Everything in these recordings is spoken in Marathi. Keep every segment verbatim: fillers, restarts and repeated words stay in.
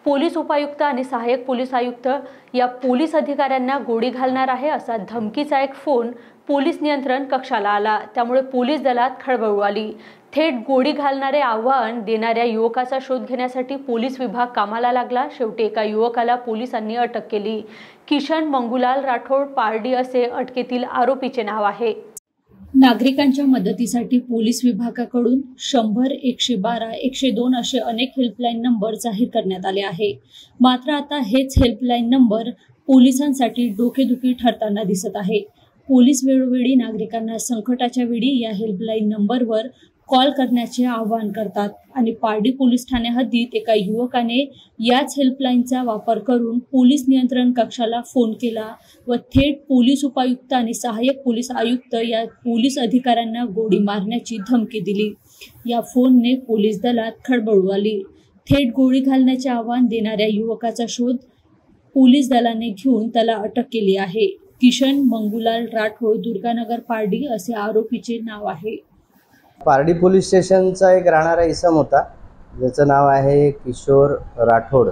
पोलीस उपायुक्त आणि सहाय्यक पोलीस आयुक्त या पोलीस अधिकाऱ्यांना गोळी घालणार आहे असा धमकीचा एक फोन पोलीस नियंत्रण कक्षाला आला। त्यामुळे पोलीस दलात खळबळ उडाली। थेट गोळी घालणारे आव्हान देणाऱ्या युवकाचा शोध घेण्यासाठी पोलीस विभाग कामाला लागला। शेवटी एका युवकाला पोलिसांनी अटक केली। किशन मंगूलाल राठोड पारडी असे अटकेतील आरोपीचे नाव आहे। नागरिकांच्या मदतीसाठी पोलीस विभागाकडून शंभर एकशे बारा एकशे दोन असे अनेक हेल्पलाईन नंबर जाहीर करण्यात आले आहे। मात्र आता हेच हेल्पलाईन नंबर पोलिसांसाठी डोकेदुखी ठरताना दिसत आहे। पोलीस वेळोवेळी नागरिकांना संकटाच्या वेळी या हेल्पलाईन नंबरवर कॉल करण्याचे आवाहन करतात आणि पारडी पोलीस ठाणे हद्दीत एका युवकाने याच हेल्पलाईनचा वापर करून पोलीस नियंत्रण कक्षाला फोन केला व थेट पोलीस उपायुक्त आणि सहाय्यक पोलीस आयुक्त या पोलीस अधिकाऱ्यांना गोळी मारण्याची धमकी दिली। या फोनने पोलीस दलात खळबळ उडाली। थेट गोळी घालण्याचे आव्हान देणाऱ्या युवकाचा शोध पोलीस दलाने घेऊन त्याला अटक केली आहे। किशन मंगूलाल राठोड दुर्गानगर पारडी असे आरोपीचे नाव आहे। पारडी पोलीस स्टेशनचा एक राहणारा इसम होता ज्याचं नाव आहे किशोर राठोड।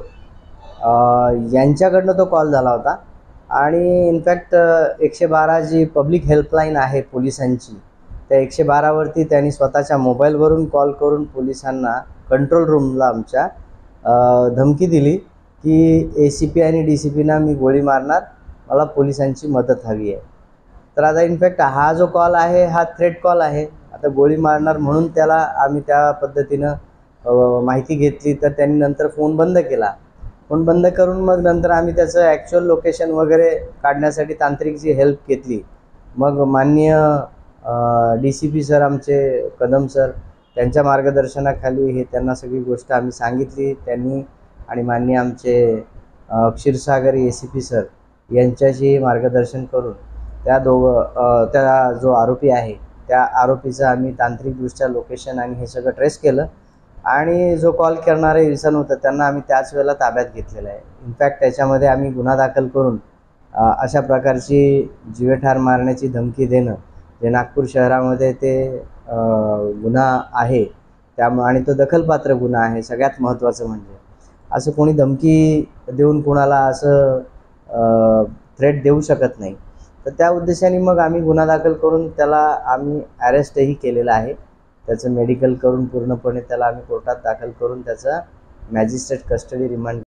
यांच्याकडनं तो कॉल झाला होता आणि इनफॅक्ट एकशे बारा जी पब्लिक हेल्पलाईन आहे पोलिसांची त्या एकशे बारा वरती त्यांनी स्वतःच्या मोबाईलवरून कॉल करून पोलिसांना कंट्रोल रूमला आमच्या धमकी दिली की ए सी पी आणि डी सी पीना मी गोळी मारणार, मला पोलिसांची मदत हवी आहे। तर आता इनफॅक्ट हा जो कॉल आहे हा थ्रेट कॉल आहे। आता गोळी मारणार म्हणून त्याला आम्ही त्या पद्धतीनं माहिती घेतली तर त्यांनी नंतर फोन बंद केला। फोन बंद करून मग नंतर आम्ही त्याचं ॲक्च्युअल लोकेशन वगैरे काढण्यासाठी तांत्रिकची हेल्प घेतली। मग माननीय डी सी पी सर आमचे कदम सर त्यांच्या मार्गदर्शनाखाली हे त्यांना सगळी गोष्ट आम्ही सांगितली त्यांनी आणि माननीय आमचे Kshirsagar A C P sir यांच्याशी मार्गदर्शन करून त्या दोघं त्या जो आरोपी आहे त्या आरोपीचं आम्ही तांत्रिकदृष्ट्या लोकेशन आणि हे सगळं ट्रेस केलं आणि जो कॉल करणारे इसम होतं त्यांना आम्ही त्याच वेळेला ताब्यात घेतलेलं आहे। इनफॅक्ट त्याच्यामध्ये आम्ही गुन्हा दाखल करून अशा प्रकारची जीवेठार मारण्याची धमकी देणं जे नागपूर शहरामध्ये ते गुन्हा आहे त्यामुळे आणि तो दखलपात्र गुन्हा आहे। सगळ्यात महत्त्वाचं म्हणजे असं कोणी धमकी देऊन कोणाला असं थ्रेट देऊ शकत नाही। तर त्या उद्देशाने मग आम्ही गुन्हा दाखल करून त्याला आम्ही अरेस्टही केलेला आहे। त्याचं मेडिकल करून पूर्णपणे त्याला आम्ही कोर्टात दाखल करून त्याचा मॅजिस्ट्रेट कस्टडी रिमांड